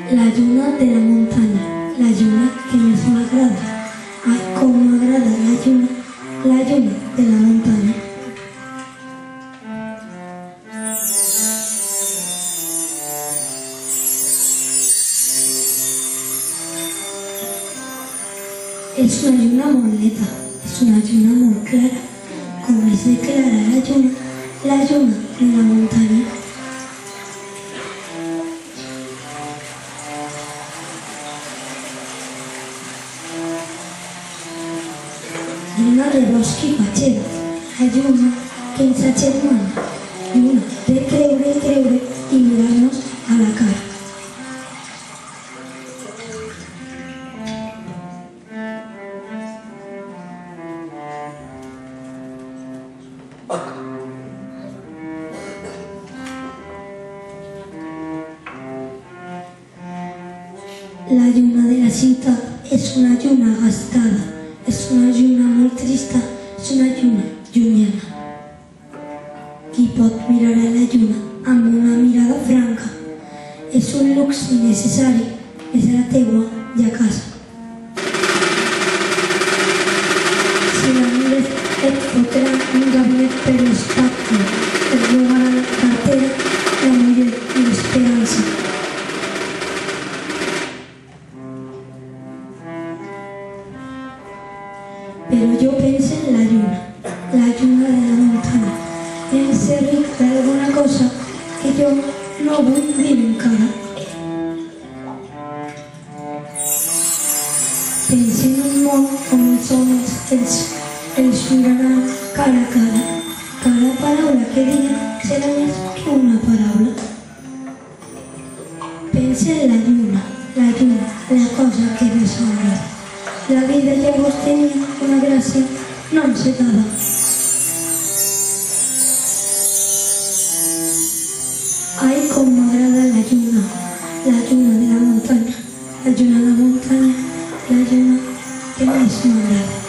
La lluna de la muntanya, la lluna que més m'agrada. Ai, com m'agrada la lluna de la muntanya. És una lluna molt neta, és una lluna molt clara, com és de clara la lluna de la muntanya. Lluna de bosc i petxera, la lluna que ens agermana, lluna de creure i mirar-nos a la cara. La lluna de la ciutat és una lluna gastada, és una lluna molt trista, és una lluna llunyana. Qui pot mirar a la lluna amb una mirada franca? És un luxe necessari, és la teua i a casa. Si la mires et fotrà un gabinet per l'espatlla, et robarà la cartera, la mire i l'esperança. Però jo penso en la lluna de la muntanya, en ser ric d'alguna cosa que jo no vull dir encara. Penso en un món on els homes els miraran cara a cara. Cada paraula que digan serà més que una paraula. Penso en la lluna, la cosa que més m'agrada. La vida llavors tenia una gràcia no encetada. Ai, com m'agrada la lluna de la muntanya, la lluna que més m'agrada.